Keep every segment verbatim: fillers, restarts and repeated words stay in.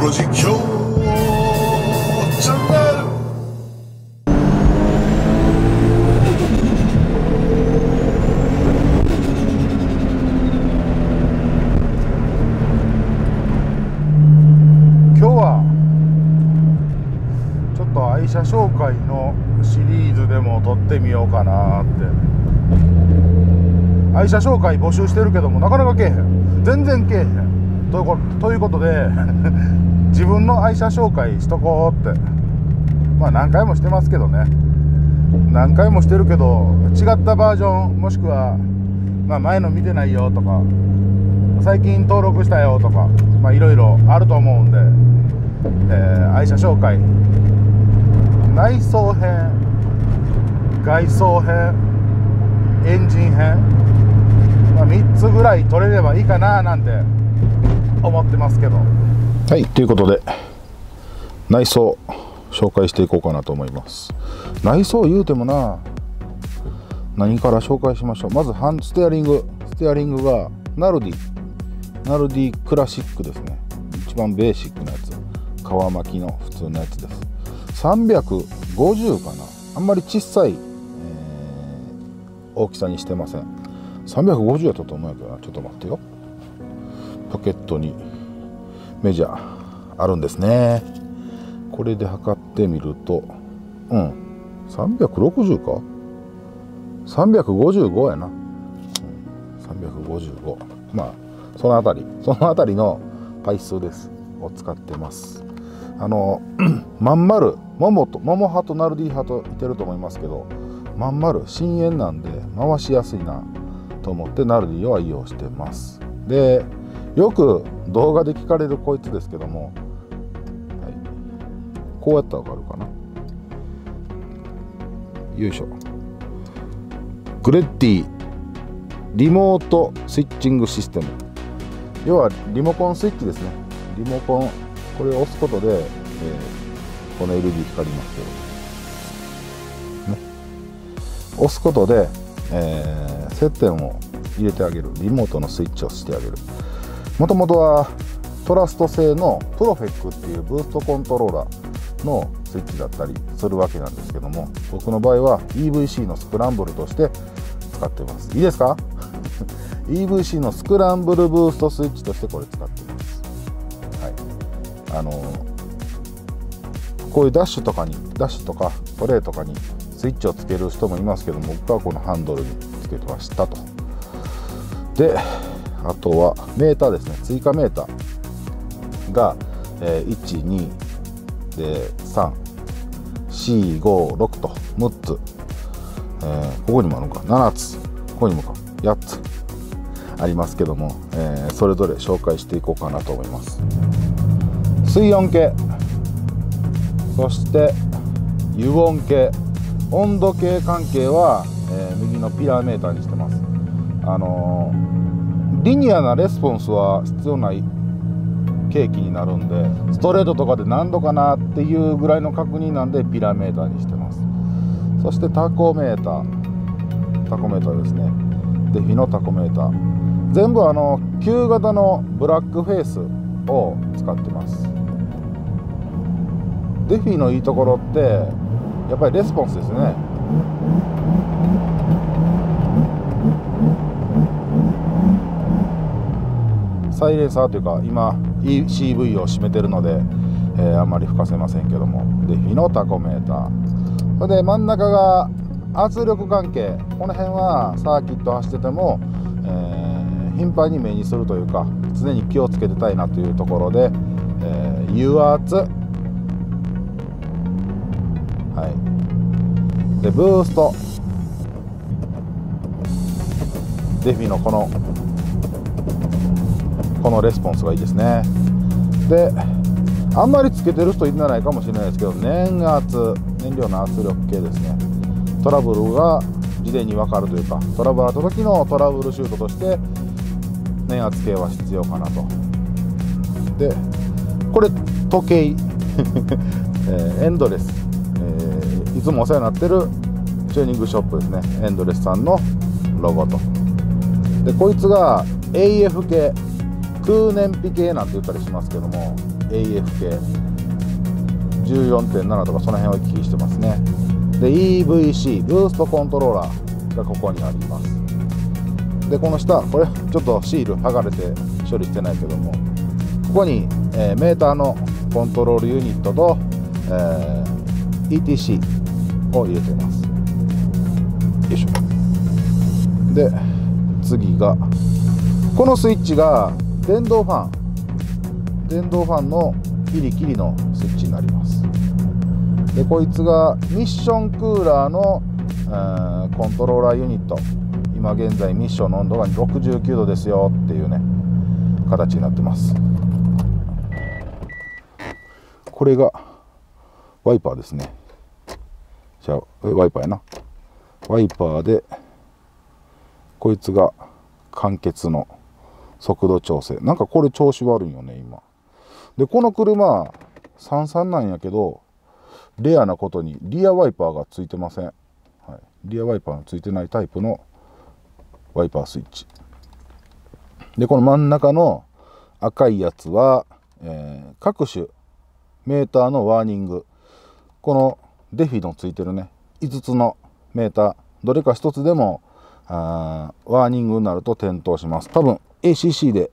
ロ実況チャンネル。 今日はちょっと愛車紹介のシリーズでも撮ってみようかなって。愛車紹介募集してるけどもなかなかけえへん、全然けえへんということ、ということで自分の愛車紹介しとこうって。まあ何回もしてますけどね、何回もしてるけど違ったバージョン、もしくは、まあ、前の見てないよとか最近登録したよとか、まあいろいろあると思うんで、えー、愛車紹介、内装編、外装編、エンジン編、まあ、みっつぐらい取れればいいかななんて思ってますけど。はい、ということで内装紹介していこうかなと思います。内装言うてもな、何から紹介しましょう。まずハンステアリングステアリングがナルディナルディクラシックですね。一番ベーシックなやつ、革巻きの普通のやつです。さんびゃくごじゅうかな、あんまり小さい、えー、大きさにしてません。さんびゃくごじゅうやったと思うんやけどな。ちょっと待ってよ、ポケットにメジャーあるんですね。これで測ってみると、うんさんびゃくろくじゅうかさんびゃくごじゅうごやな、うん、さんびゃくごじゅうご、まあそのあたりそのあたりのパイ数ですを使ってます。あのまん丸モモとモモ派とナルディ派といてると思いますけど、まん丸深淵なんで回しやすいなと思ってナルディを愛用してます。でよく動画で聞かれるこいつですけども、はい、こうやったらわかるかな。よいしょ、グレッティリモートスイッチングシステム、要はリモコンスイッチですね。リモコン、これを押すことで、えー、この エルイーディー 光りますけど、ね、押すことで、えー、接点を入れてあげる、リモートのスイッチをしてあげる。もともとはトラスト製のプロフェックっていうブーストコントローラーのスイッチだったりするわけなんですけども、僕の場合は イーブイシー のスクランブルとして使ってます。いいですかイーブイシー のスクランブルブーストスイッチとしてこれ使っています。はい、あのこういうダッシュとかにダッシュとかトレイとかにスイッチをつける人もいますけども、僕はこのハンドルにつけてましたと。であとはメーターですね。追加メーターが、えー、いち、にでさん、よん、ご、ろくとむっつ、えー、ここにもあるのかななつ、ここにもかやっつありますけども、えー、それぞれ紹介していこうかなと思います。水温計、そして油温計、温度計関係は、えー、右のピラーメーターにしてます。あのーリニアなレスポンスは必要ない計器になるんで、ストレートとかで何度かなっていうぐらいの確認なんでピラメーターにしてます。そしてタコメータータコメーターですね。デフィのタコメーター、全部あの旧型のブラックフェイスを使ってます。デフィのいいところってやっぱりレスポンスですね。サイレンサーというか今 イーシーブイ を占めてるので、えー、あんまり吹かせませんけども、デフィのタコメーター、それで真ん中が圧力関係。この辺はサーキット走ってても、えー、頻繁に目にするというか常に気をつけてたいなというところで、えー、油圧、はい、でブースト、デフィのこのこのレスポンスがいいですね。であんまりつけてる人いないかもしれないですけど、燃圧、燃料の圧力計ですね。トラブルが事前に分かるというか、トラブルあった時のトラブルシュートとして燃圧計は必要かなと。でこれ時計、えー、エンドレス、えー、いつもお世話になってるチューニングショップですね。エンドレスさんのロゴと。でこいつが エーイーエフ 系、空燃費系なんて言ったりしますけども、 エーエフ 系 じゅうよんてんなな とかその辺を行き来してますね。で イーブイシー ブーストコントローラーがここにあります。でこの下これちょっとシール剥がれて処理してないけども、ここに、えー、メーターのコントロールユニットと、えー、イーティーシー を入れてます。よいしょ。で次がこのスイッチが電動ファン電動ファンのキリキリのスイッチになります。でこいつがミッションクーラーの、えー、コントローラーユニット。今現在ミッションの温度がろくじゅうきゅうどですよっていうね形になってます。これがワイパーですね。じゃあワイパーやな。ワイパーでこいつが間欠の速度調整。なんかこれ調子悪いよね今。でこの車さんさんなんやけど、レアなことにリアワイパーがついてません。はい、リアワイパーのついてないタイプのワイパースイッチで、この真ん中の赤いやつは、えー、各種メーターのワーニング、このデフィのついてるねいつつのメーターどれかひとつでもあーワーニングになると点灯します。多分 エーシーシー で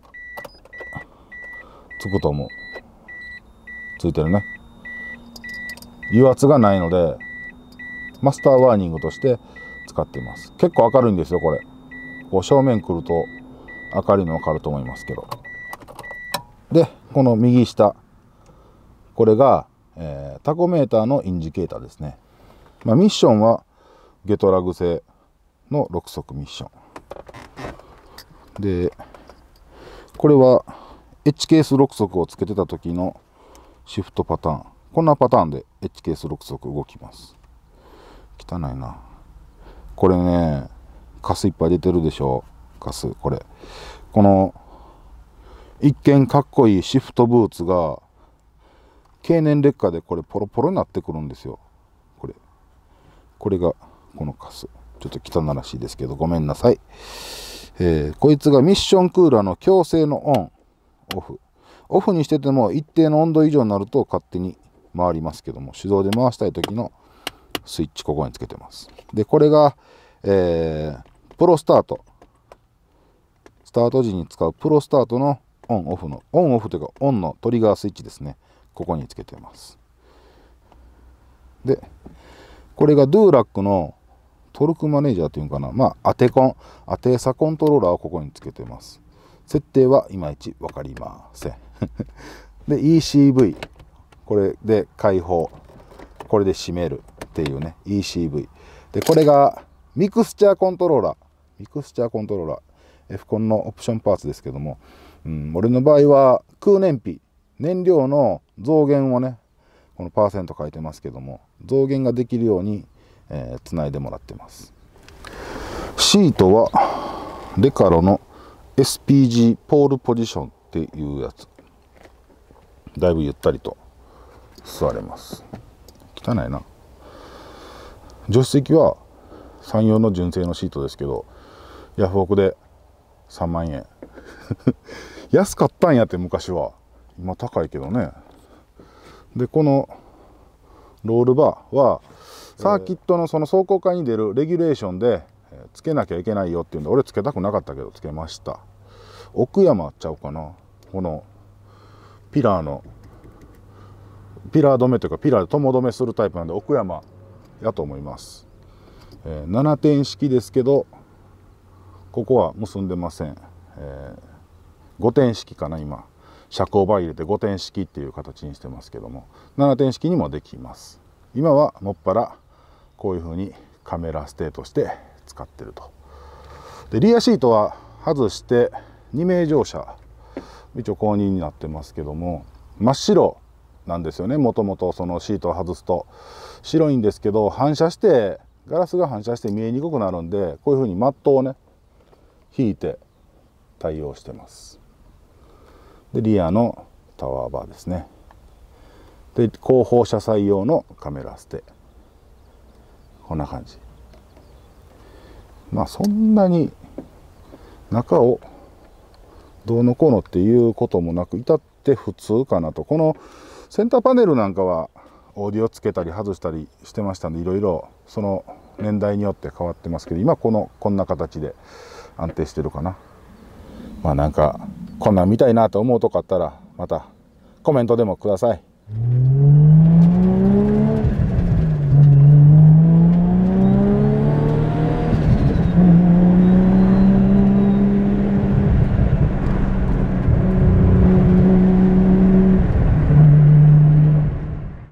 つくと思う。ついてるね。油圧がないのでマスターワーニングとして使っています。結構明るいんですよこれ。こう正面来ると明るいの分かると思いますけど。でこの右下これが、えー、タコメーターのインジケーターですね。まあ、ミッションはゲトラグ製のろく速ミッションで、これは エイチケーエスろく 速をつけてた時のシフトパターン。こんなパターンで エイチケーエスろく 速動きます。汚いなこれね。カスいっぱい出てるでしょう。カスこれこの一見かっこいいシフトブーツが経年劣化でこれポロポロになってくるんですよ。これこれがこのカスちょっと汚らしいですけどごめんなさい。えー、こいつがミッションクーラーの強制のオンオフオフにしてても一定の温度以上になると勝手に回りますけども、手動で回したい時のスイッチここにつけてます。でこれが、えー、プロスタートスタート時に使うプロスタートのオンオフのオンオフというかオンのトリガースイッチですね。ここにつけてます。でこれがドゥーラックのトルクマネージャーというかな、まあ当てコン当て差コントローラーをここにつけてます。設定はいまいち分かりませんで イーシーブイ これで開放これで閉めるっていうね イーシーブイ で、これがミクスチャーコントローラーミクスチャーコントローラー F コンのオプションパーツですけども、うん、俺の場合は空燃費燃料の増減をねこのパーセント書いてますけども増減ができるように、えー、つないでもらってます。シートはレカロの エスピージー ポールポジションっていうやつ。だいぶゆったりと座れます。汚いな。助手席は山陽の純正のシートですけどヤフオクでさんまんえん安かったんやって昔は。今高いけどね。でこのロールバーはサーキットのその走行会に出るレギュレーションでつけなきゃいけないよっていうんで俺つけたくなかったけどつけました。奥山ちゃうかな。このピラーのピラー止めというかピラーで友止めするタイプなんで奥山やと思います。えー、ななてん式ですけどここは結んでません。えー、ごてん式かな。今遮光板入れてごてん式っていう形にしてますけどもななてん式にもできます。今はもっぱらこういうふうにカメラステーとして使ってると。でリアシートは外してにめい乗車一応公認になってますけども真っ白なんですよね。もともとそのシートを外すと白いんですけど反射してガラスが反射して見えにくくなるんでこういうふうにマットをね引いて対応してます。でリアのタワーバーですね。で後方車載用のカメラステこんな感じ。まあそんなに中をどうのこうのっていうこともなく至って普通かなと。このセンターパネルなんかはオーディオつけたり外したりしてましたんで、いろいろその年代によって変わってますけど、今このこんな形で安定してるかな。まあなんかこんなん見たいなと思うとこあったらまたコメントでもください。